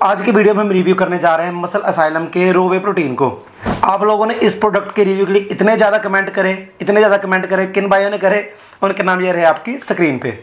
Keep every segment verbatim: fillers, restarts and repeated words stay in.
आज की वीडियो में हम रिव्यू करने जा रहे हैं मसल असाइलम के रो वे प्रोटीन को। आप लोगों ने इस प्रोडक्ट के रिव्यू के लिए इतने ज़्यादा कमेंट करे इतने ज़्यादा कमेंट करे किन भाइयों ने करे, उनके नाम ये रहे आपकी स्क्रीन पे।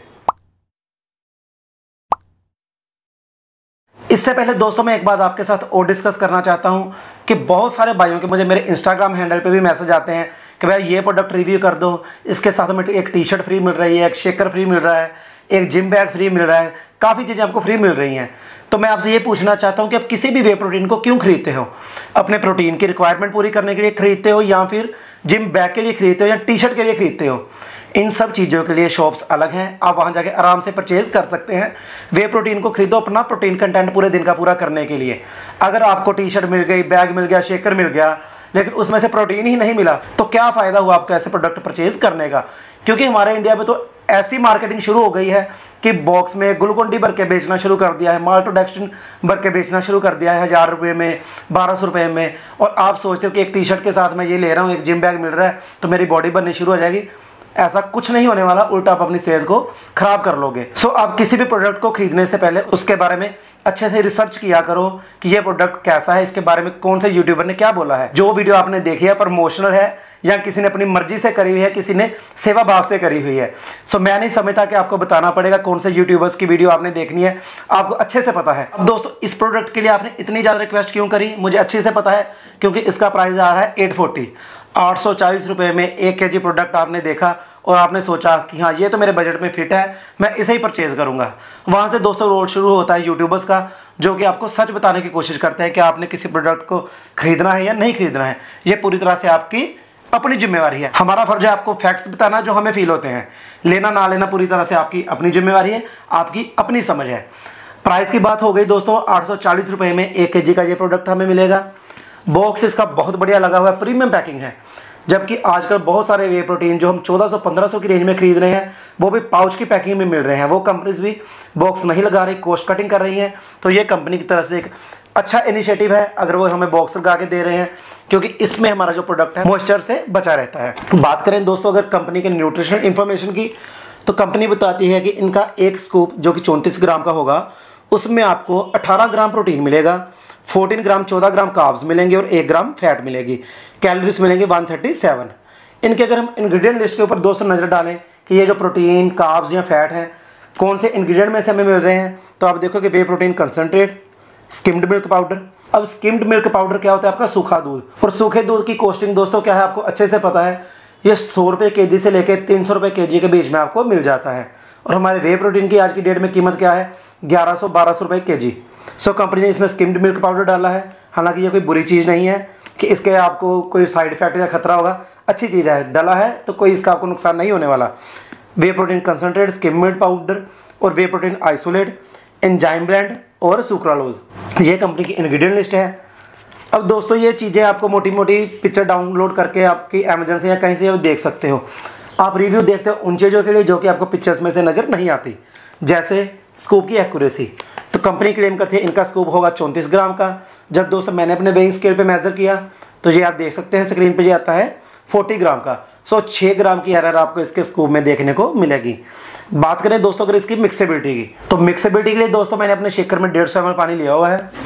इससे पहले दोस्तों मैं एक बात आपके साथ और डिस्कस करना चाहता हूं कि बहुत सारे भाइयों के मुझे मेरे इंस्टाग्राम हैंडल पे भी मैसेज आते हैं कि भाई ये प्रोडक्ट रिव्यू कर दो, इसके साथ में एक टी शर्ट फ्री मिल रही है, एक शेकर फ्री मिल रहा है, एक जिम बैग फ्री मिल रहा है, काफ़ी चीज़ें आपको फ्री मिल रही हैं। तो मैं आपसे ये पूछना चाहता हूँ कि आप किसी भी वे प्रोटीन को क्यों खरीदते हो? अपने प्रोटीन की रिक्वायरमेंट पूरी करने के लिए खरीदते हो, या फिर जिम बैग के लिए खरीदते हो, या टी शर्ट के लिए खरीदते हो? इन सब चीज़ों के लिए शॉप्स अलग हैं, आप वहाँ जाके आराम से परचेज कर सकते हैं। वे प्रोटीन को खरीदो अपना प्रोटीन कंटेंट पूरे दिन का पूरा करने के लिए। अगर आपको टी शर्ट मिल गई, बैग मिल गया, शेकर मिल गया, लेकिन उसमें से प्रोटीन ही नहीं मिला, तो क्या फ़ायदा हुआ आपको ऐसे प्रोडक्ट परचेज करने का? क्योंकि हमारे इंडिया में तो ऐसी मार्केटिंग शुरू हो गई है कि बॉक्स में ग्लूकोन डी भर के बेचना शुरू कर दिया है, माल्टोडेक्स्ट्रिन भर के बेचना शुरू कर दिया है हज़ार रुपये में, बारह सौ रुपये में। और आप सोचते हो कि एक टी शर्ट के साथ मैं ये ले रहा हूँ, एक जिम बैग मिल रहा है तो मेरी बॉडी बननी शुरू हो जाएगी। ऐसा कुछ नहीं होने वाला, उल्टा आप अपनी सेहत को खराब कर लोगे। सो so, आप किसी भी प्रोडक्ट को खरीदने से पहले उसके बारे में अच्छे से रिसर्च किया करो कि ये प्रोडक्ट कैसा है, इसके बारे में कौन से यूट्यूबर ने क्या बोला है। जो वीडियो आपने देखी है प्रमोशनल है या किसी ने अपनी मर्जी से करी हुई है, किसी ने सेवा भाव से करी हुई है। सो so, मैं नहीं समझता कि आपको बताना पड़ेगा कौन से यूट्यूबर्स की वीडियो आपने देखनी है, आपको अच्छे से पता है। अब दोस्तों इस प्रोडक्ट के लिए आपने इतनी ज़्यादा रिक्वेस्ट क्यों करी, मुझे अच्छे से पता है, क्योंकि इसका प्राइस आ रहा है एट फोर्टी आठ सौ चालीस रुपये में एक के जी प्रोडक्ट आपने देखा और आपने सोचा कि हाँ ये तो मेरे बजट में फिट है, मैं इसे ही परचेज करूंगा। वहाँ से दोस्तों रोल शुरू होता है यूट्यूबर्स का, जो कि आपको सच बताने की कोशिश करते हैं कि आपने किसी प्रोडक्ट को खरीदना है या नहीं खरीदना है। ये पूरी तरह से आपकी अपनी जिम्मेवारी है। हमारा फर्ज है आपको फैक्ट्स बताना जो हमें फील होते हैं, लेना ना लेना पूरी तरह से आपकी अपनी जिम्मेवारी है, आपकी अपनी समझ है। प्राइस की बात हो गई दोस्तों, आठ सौ चालीस रुपये में एक के जी का ये प्रोडक्ट हमें मिलेगा। बॉक्स इसका बहुत बढ़िया लगा हुआ है, प्रीमियम पैकिंग है। जबकि आजकल बहुत सारे वे प्रोटीन जो हम चौदह सौ पंद्रह सौ की रेंज में खरीद रहे हैं वो भी पाउच की पैकिंग में मिल रहे हैं। वो कंपनीज भी बॉक्स नहीं लगा रही, कॉस्ट कटिंग कर रही हैं। तो ये कंपनी की तरफ से एक अच्छा इनिशिएटिव है अगर वो हमें बॉक्स लगा के दे रहे हैं, क्योंकि इसमें हमारा जो प्रोडक्ट है मॉइस्चर से बचा रहता है। बात करें दोस्तों अगर कंपनी के न्यूट्रिशनल इंफॉर्मेशन की, तो कंपनी बताती है कि इनका एक स्कूप जो कि चौंतीस ग्राम का होगा, उसमें आपको अठारह ग्राम प्रोटीन मिलेगा, चौदह ग्राम चौदह ग्राम कार्ब्स मिलेंगे और एक ग्राम फैट मिलेगी। कैलोरीज मिलेंगे एक सौ सैंतीस। इनके अगर हम इंग्रेडिएंट लिस्ट के ऊपर दोस्तों नज़र डालें कि ये जो प्रोटीन, कार्ब्स या फैट हैं कौन से इंग्रेडिएंट में से हमें मिल रहे हैं, तो आप देखो कि whey protein concentrate, skimmed milk powder. अब स्किम्ड मिल्क पाउडर क्या होता है? आपका सूखा दूध। और सूखे दूध की कॉस्टिंग दोस्तों क्या है आपको अच्छे से पता है, ये सौ रुपये के जी से लेकर तीन सौ रुपये के जी के बीच में आपको मिल जाता है। और हमारे वे प्रोटीन की आज की डेट में कीमत क्या है? ग्यारह सौ बारह सौ रुपये के जी। सो कंपनी ने इसमें स्किम्ड मिल्क पाउडर डाला है। हालांकि ये कोई बुरी चीज़ नहीं है कि इसके आपको कोई साइड इफेक्ट या खतरा होगा, अच्छी चीज़ है, डाला है तो कोई इसका आपको नुकसान नहीं होने वाला। Whey protein concentrate, skimmed milk powder और whey protein isolate, enzyme blend और सुक्रालोज, ये कंपनी की इंग्रेडिएंट लिस्ट है। अब दोस्तों ये चीज़ें आपको मोटी मोटी पिक्चर डाउनलोड करके आपकी अमेजन से या कहीं से देख सकते हो। आप रिव्यू देखते हो उन चीज़ों के लिए जो कि आपको पिक्चर्स में से नज़र नहीं आती, जैसे स्कूप की एक्यूरेसी। तो कंपनी क्लेम करती है इनका स्कूप होगा चौंतीस ग्राम का। जब दोस्तों मैंने अपने वेइंग स्केल पे मेजर किया तो ये आप देख सकते हैं स्क्रीन पे, ये आता है चालीस ग्राम का। सो छः ग्राम की एरर आपको इसके स्कूप में देखने को मिलेगी। बात करें दोस्तों अगर इसकी मिक्सेबिलिटी की, तो मिक्सेबिलिटी के लिए दोस्तों मैंने अपने शेकर में डेढ़ सौ एम एल पानी लिया हुआ है,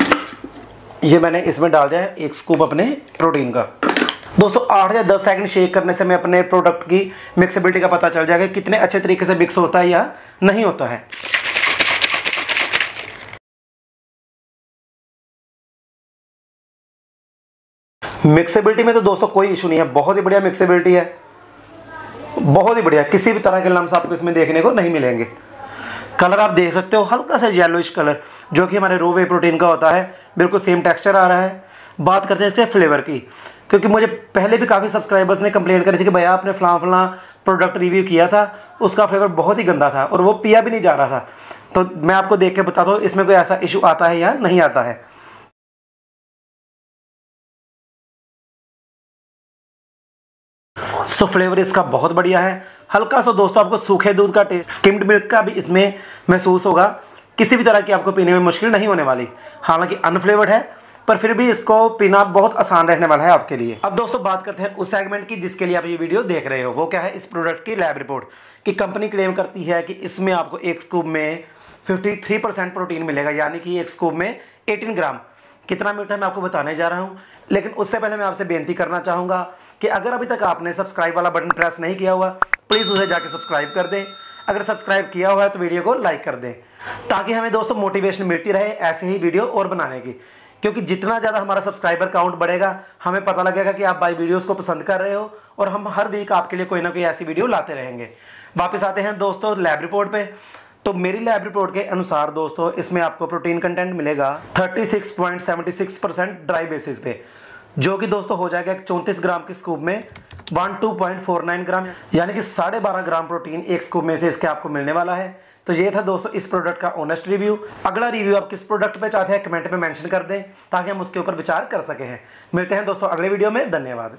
ये मैंने इसमें डाल दिया है एक स्कूप अपने प्रोटीन का। दोस्तों आठ या दस सेकंड शेक करने से मैं अपने प्रोडक्ट की मिक्सेबिलिटी का पता चल जाएगा कितने अच्छे तरीके से मिक्स होता है या नहीं होता है। मिक्सेबिलिटी में तो दोस्तों कोई इशू नहीं है, बहुत ही बढ़िया मिक्सेबिलिटी है, बहुत ही बढ़िया। किसी भी तरह के लम्स आपको इसमें देखने को नहीं मिलेंगे। कलर आप देख सकते हो हल्का सा येलोइश कलर, जो कि हमारे रो वे प्रोटीन का होता है, बिल्कुल सेम टेक्सचर आ रहा है। बात करते हैं इसके फ्लेवर की, क्योंकि मुझे पहले भी काफ़ी सब्सक्राइबर्स ने कंप्लेंट करी थी कि भैया आपने फलां फलां प्रोडक्ट रिव्यू किया था, उसका फ्लेवर बहुत ही गंदा था और वो पिया भी नहीं जा रहा था। तो मैं आपको देख के बताता हूँ इसमें कोई ऐसा इशू आता है या नहीं आता है। सो फ्लेवर इसका बहुत बढ़िया है, हल्का सा दोस्तों आपको सूखे दूध का टेस्ट, स्किम्ड मिल्क का भी इसमें महसूस होगा। किसी भी तरह की आपको पीने में मुश्किल नहीं होने वाली। हालांकि अनफ्लेवर्ड है पर फिर भी इसको पीना बहुत आसान रहने वाला है आपके लिए। अब दोस्तों बात करते हैं उस सेगमेंट की जिसके लिए आप ये वीडियो देख रहे हो। वो क्या है? इस प्रोडक्ट की लैब रिपोर्ट। कि कंपनी क्लेम करती है कि इसमें आपको एक स्कूप में तिरेपन परसेंट प्रोटीन मिलेगा, यानी कि एक स्कूप में अठारह ग्राम। कितना मिलता है मैं आपको बताने जा रहा हूं, लेकिन उससे पहले मैं आपसे बेनती करना चाहूंगा कि अगर अभी तक आपने सब्सक्राइब वाला बटन प्रेस नहीं किया हुआ, प्लीज उसे जाके सब्सक्राइब कर दें। अगर सब्सक्राइब किया हुआ है तो वीडियो को लाइक कर दें, ताकि हमें दोस्तों मोटिवेशन मिलती रहे ऐसे ही वीडियो और बनाने की। क्योंकि जितना ज़्यादा हमारा सब्सक्राइबर काउंट बढ़ेगा, हमें पता लगेगा कि आप भाई वीडियोस को पसंद कर रहे हो, और हम हर वीक आपके लिए कोई ना कोई ऐसी वीडियो लाते रहेंगे। वापस आते हैं दोस्तों लैब रिपोर्ट पे। तो मेरी लैब रिपोर्ट के अनुसार दोस्तों इसमें आपको प्रोटीन कंटेंट मिलेगा छत्तीस पॉइंट सात छह परसेंट ड्राई बेसिस पे, जो कि दोस्तों हो जाएगा एक चौंतीस ग्राम के स्कूप में बारह पॉइंट चार नौ ग्राम, यानी कि साढ़े बारह ग्राम प्रोटीन एक स्कूप में से इसके आपको मिलने वाला है। तो ये था दोस्तों इस प्रोडक्ट का ऑनेस्ट रिव्यू। अगला रिव्यू आप किस प्रोडक्ट पे चाहते हैं कमेंट में मेंशन कर दें, ताकि हम उसके ऊपर विचार कर सके हैं। मिलते हैं दोस्तों अगले वीडियो में, धन्यवाद।